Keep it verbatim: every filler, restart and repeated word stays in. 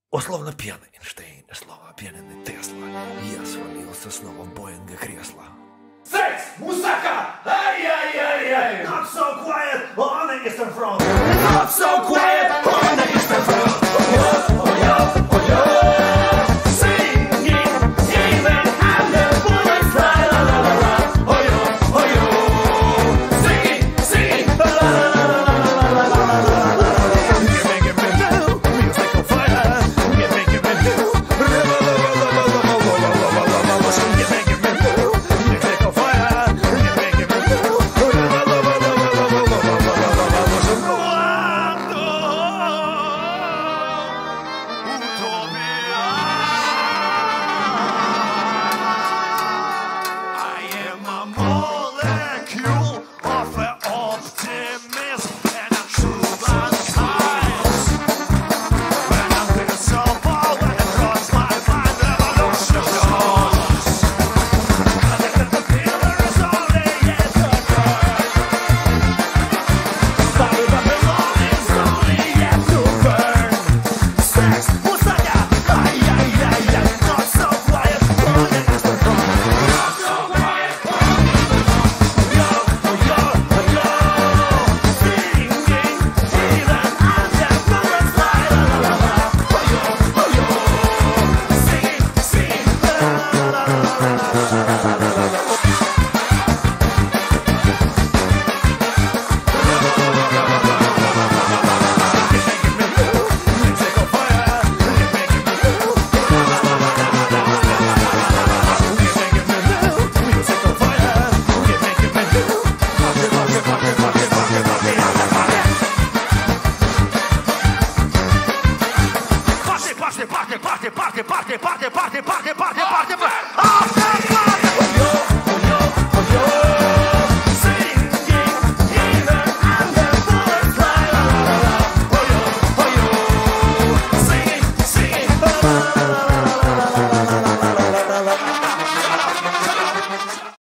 Условно пьяный Эйнштейн, слово пьяный Тесла. Я свалился снова в Боинга кресло. Секс! Мусака! Ай-яй-яй-яй! Not so quiet on the Eastern Front! Not so quiet on the Eastern Front! Oh, oh, yo, oh, yo! Singing, even and the bullets fly, la la la la! Oh, yo, oh, yo! Singing, singing, la la la la la la la la la! Give me, give me new music on fire! Give me, give me new! Give me, give me new music on fire! Give me, give me new! I am a molecule of an optimist and a true baptized. When I'm visible, when it cross my mind, revolution goes. I think that the pillar is only yet to burn. Sorry, but the law is only yet to burn. Sex, Musaka, ay, ay, ay, ay, not so quiet, on the Eastern Front. Not so quiet, on the Eastern Front. Yo, oh, yo, oh, yo. Singing, even as the bullets fly, la, la, la, la. Oh, yo, oh, yo. Singing, singing, la, la, la, la, la, la, la, la, la. Party, party, party, party, party, party, party, party, party, party, party, party, party.